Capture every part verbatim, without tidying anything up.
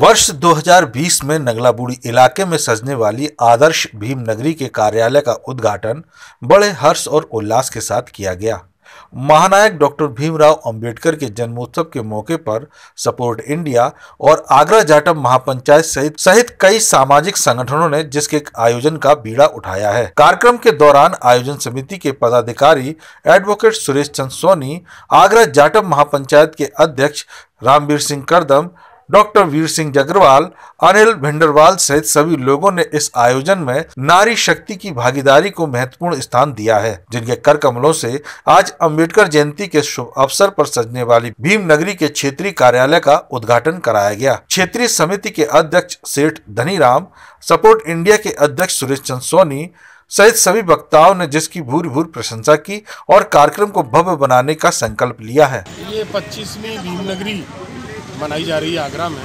वर्ष दो हज़ार बीस में नगलाबुड़ी इलाके में सजने वाली आदर्श भीम नगरी के कार्यालय का उद्घाटन बड़े हर्ष और उल्लास के साथ किया गया। महानायक डॉक्टर भीमराव अंबेडकर के जन्मोत्सव के मौके पर सपोर्ट इंडिया और आगरा जाटव महापंचायत सहित सहित कई सामाजिक संगठनों ने जिसके आयोजन का बीड़ा उठाया है। कार्यक्रम के दौरान आयोजन समिति के पदाधिकारी एडवोकेट सुरेश चंद्र सोनी, आगरा जाटव महापंचायत के अध्यक्ष रामवीर सिंह करदम, डॉक्टर वीर सिंह जगरवाल, अनिल भिंडरवाल सहित सभी लोगों ने इस आयोजन में नारी शक्ति की भागीदारी को महत्वपूर्ण स्थान दिया है, जिनके कर कमलों से आज अंबेडकर जयंती के शुभ अवसर पर सजने वाली भीम नगरी के क्षेत्रीय कार्यालय का उद्घाटन कराया गया। क्षेत्रीय समिति के अध्यक्ष सेठ धनीराम, सपोर्ट इंडिया के अध्यक्ष सुरेश चंद्र सोनी सहित सभी वक्ताओं ने जिसकी भूरी भूरी प्रशंसा की और कार्यक्रम को भव्य बनाने का संकल्प लिया है। ये पच्चीसवीं भीम नगरी मनाई जा रही है आगरा में,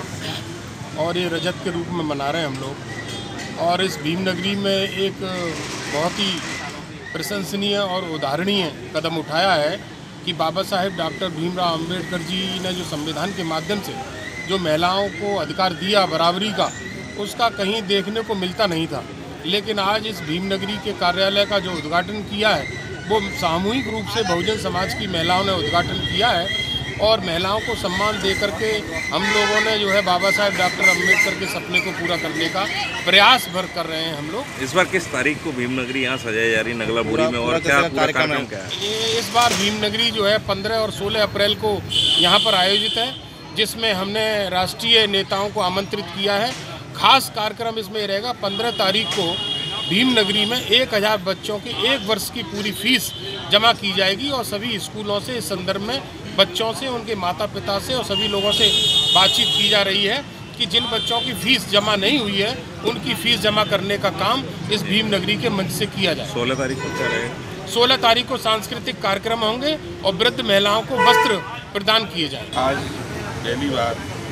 और ये रजत के रूप में मना रहे हैं हम लोग। और इस भीम नगरी में एक बहुत ही प्रशंसनीय और उदाहरणीय कदम उठाया है कि बाबा साहेब डॉक्टर भीमराव अंबेडकर जी ने जो संविधान के माध्यम से जो महिलाओं को अधिकार दिया बराबरी का, उसका कहीं देखने को मिलता नहीं था। लेकिन आज इस भीम नगरी के कार्यालय का जो उद्घाटन किया है वो सामूहिक रूप से बहुजन समाज की महिलाओं ने उद्घाटन किया है, और महिलाओं को सम्मान दे करके हम लोगों ने जो है बाबा साहेब डॉक्टर अम्बेडकर के सपने को पूरा करने का प्रयास भर कर रहे हैं हम लोग। इस बार किस तारीख को भीम नगरी यहाँ सजाई जा रही है नगलाबुड़ी में, और क्या पूरा कार्यक्रम क्या है? ये इस बार भीम नगरी जो है पंद्रह और सोलह अप्रैल को यहाँ पर आयोजित है, जिसमें हमने राष्ट्रीय नेताओं को आमंत्रित किया है। खास कार्यक्रम इसमें रहेगा, पंद्रह तारीख को भीम नगरी में एक हज़ार बच्चों की एक वर्ष की पूरी फीस जमा की जाएगी, और सभी स्कूलों से इस संदर्भ में बच्चों से, उनके माता पिता से और सभी लोगों से बातचीत की जा रही है कि जिन बच्चों की फीस जमा नहीं हुई है उनकी फीस जमा करने का काम इस भीम नगरी के मंच से किया जाए। सोलह तारीख को क्या रहेगा? सोलह तारीख को सांस्कृतिक कार्यक्रम होंगे और वृद्ध महिलाओं को वस्त्र प्रदान किए जाए। आज पहली बार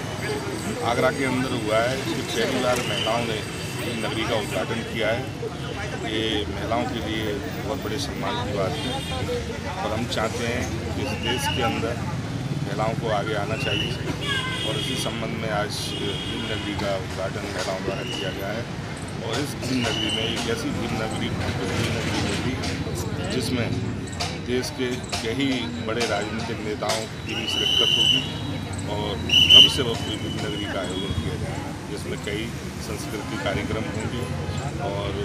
आगरा के अंदर हुआ है कि पहली बार महिलाओं ने भीम नगरी का उद्घाटन किया है। ये महिलाओं के लिए बहुत बड़े सम्मान की बात है, और हम चाहते हैं कि इस देश के अंदर महिलाओं को आगे आना चाहिए, और इसी संबंध में आज भीम नगरी का उद्घाटन महिलाओं द्वारा किया गया है। और इस भीम नगरी में एक ऐसी भीम नगरी भीम नगरी होगी जिसमें देश के कई बड़े राजनीतिक नेताओं की भी शिरकत होगी, और सबसे भव्य भीम नगरी का आयोजन किया जाएगा, जिसमें कई सांस्कृतिक कार्यक्रम होंगे और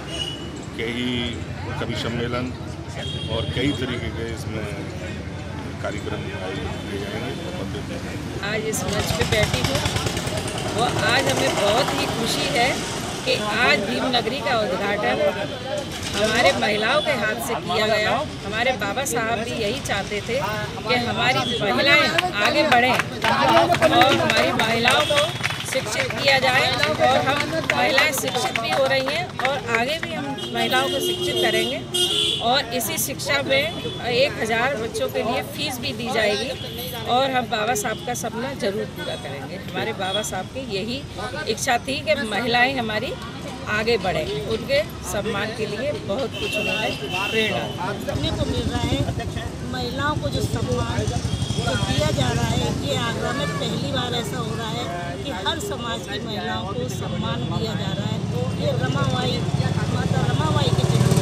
कई कवि सम्मेलन और कई तरीके के इसमें कार्यक्रम आयोजित किए जाएंगे। आज इस मंच पे बैठी हूँ, वो आज हमें बहुत ही खुशी है कि आज भीम नगरी का उद्घाटन हमारे महिलाओं के हाथ से किया गया। हमारे बाबा साहब भी यही चाहते थे कि हमारी महिलाएं आगे बढ़ें और हमारी महिलाओं को शिक्षित किया जाए, और हम महिलाएं शिक्षित भी हो रही हैं और आगे भी हम महिलाओं को शिक्षित करेंगे। और इसी शिक्षा में एक हज़ार बच्चों के लिए फीस भी दी जाएगी, और हम बाबा साहब का सपना जरूर पूरा करेंगे। हमारे बाबा साहब की यही इच्छा थी कि महिलाएं हमारी आगे बढ़ें, उनके सम्मान के लिए बहुत कुछ उन्होंने प्रेरणा देखने को मिल रहा है। महिलाओं को जो सम्मान तो दिया जा रहा है, ये आगरा में पहली बार ऐसा हो रहा है कि हर समाज की महिलाओं को सम्मान दिया जा रहा है। ये रमाबाई माता रमाबाई के जन्म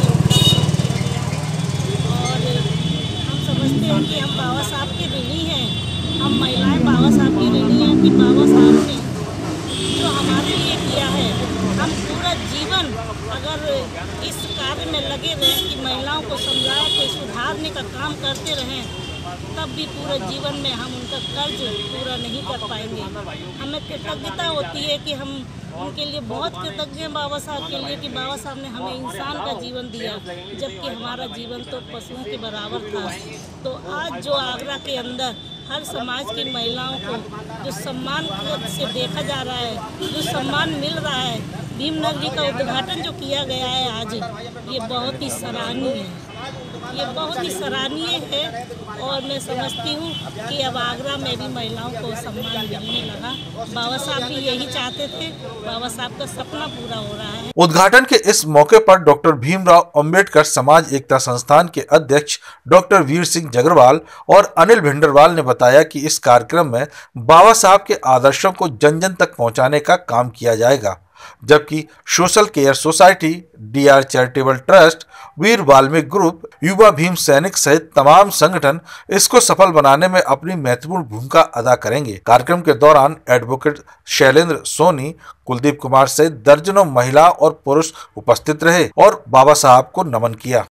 और हम समझते हैं कि हम बाबा साहब के ऋणी हैं, हम महिलाएं बाबा साहब की ऋणी हैं कि बाबा साहब ने जो हमारे लिए किया है, हम पूरा जीवन अगर इस कार्य में लगे रहें कि महिलाओं को समझाया के सुधारने का काम करते रहें, तब भी पूरे जीवन में हम उनका कर्ज पूरा नहीं कर पाएंगे। हमें कृतज्ञता होती है कि हम उनके लिए बहुत कृतज्ञ हैं बाबा साहब के लिए कि बाबा साहब ने हमें इंसान का जीवन दिया, जबकि हमारा जीवन तो पशुओं के बराबर था। तो आज जो आगरा के अंदर हर समाज की महिलाओं को जो सम्मान से देखा जा रहा है, जो सम्मान मिल रहा है, भीम नगरी का उद्घाटन जो किया गया है आज, ये बहुत ही सराहनीय है। ये बहुत ही सराहनीय है और मैं समझती हूँ कि अब आगरा में भी महिलाओं को सम्मान मिलने लगा। बाबा साहब भी यही चाहते थे, बाबा साहब का सपना पूरा हो रहा है। उद्घाटन के इस मौके पर डॉक्टर भीमराव अंबेडकर समाज एकता संस्थान के अध्यक्ष डॉक्टर वीर सिंह जगरवाल और अनिल भिंडरवाल ने बताया कि इस कार्यक्रम में बाबा साहब के आदर्शों को जन जन तक पहुंचाने का काम किया जाएगा, जबकि social care society, D R charitable trust, Veer Valmiki group, Yuva Bhim सैनिक सहित तमाम संगठन इसको सफल बनाने में अपनी महत्वपूर्ण भूमिका अदा करेंगे। कार्यक्रम के दौरान एडवोकेट शैलेंद्र सोनी, कुलदीप कुमार सहित दर्जनों महिला और पुरुष उपस्थित रहे और बाबा साहब को नमन किया।